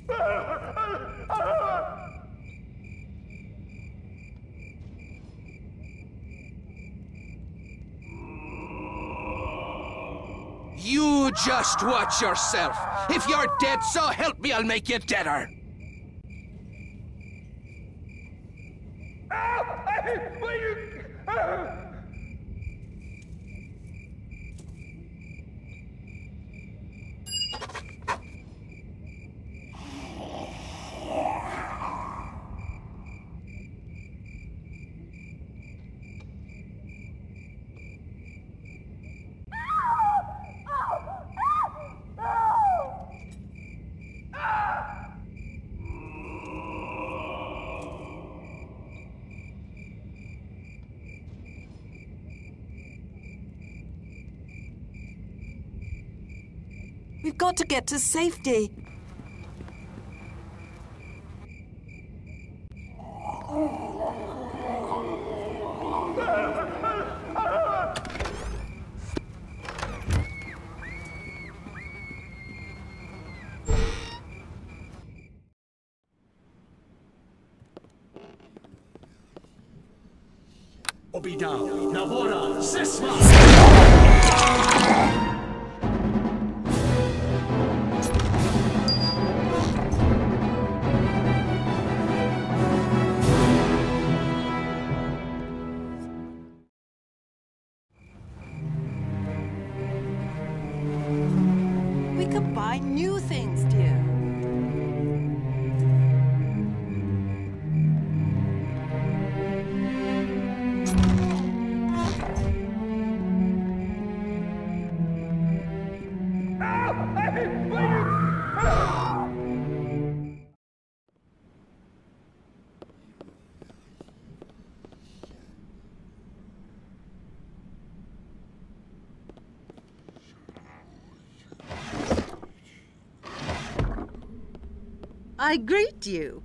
You just watch yourself. If you're dead, so help me, I'll make you deader. We've got to get to safety. Obidał, Nawora, Sesma! We can buy new things, dear. I greet you.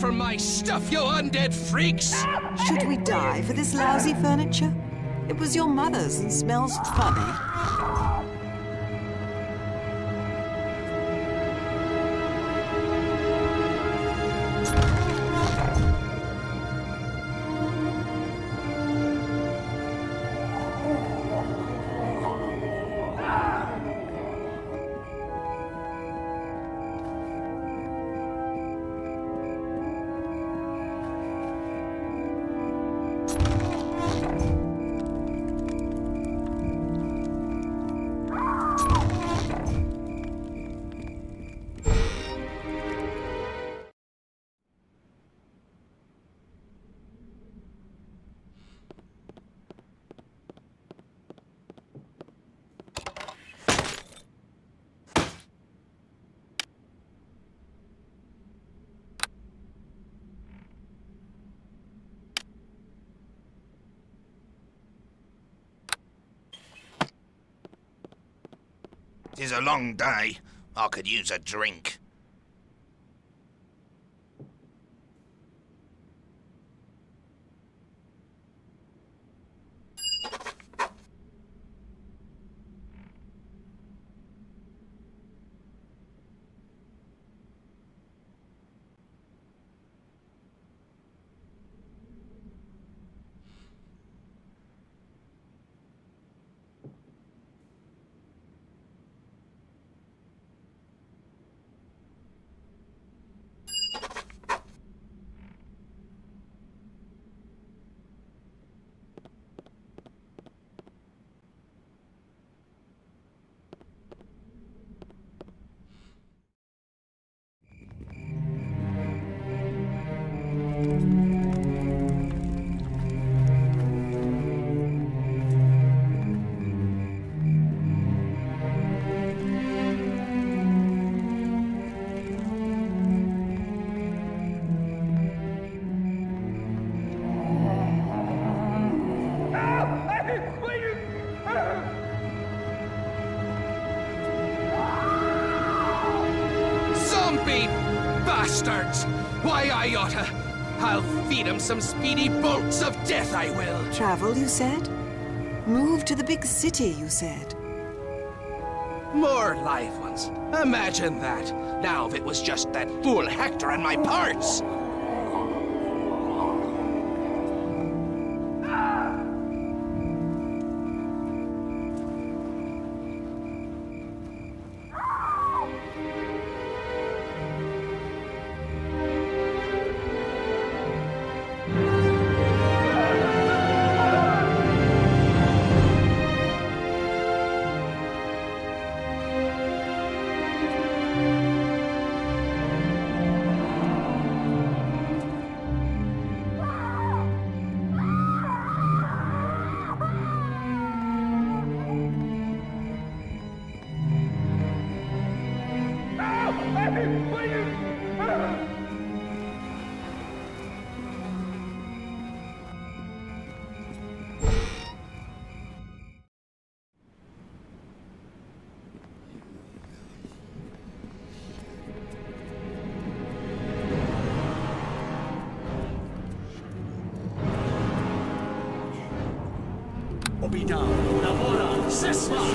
from my stuff, you undead freaks! Should we die for this lousy furniture? It was your mother's and smells funny. Tis a long day. I could use a drink. Zombie bastards! Why, I oughta... I'll feed 'em some speedy bolts of death, I will. Travel, you said? Move to the big city, you said. More live ones. Imagine that. Now if it was just that fool Hector and my parts. Obida, Navora, Sesma!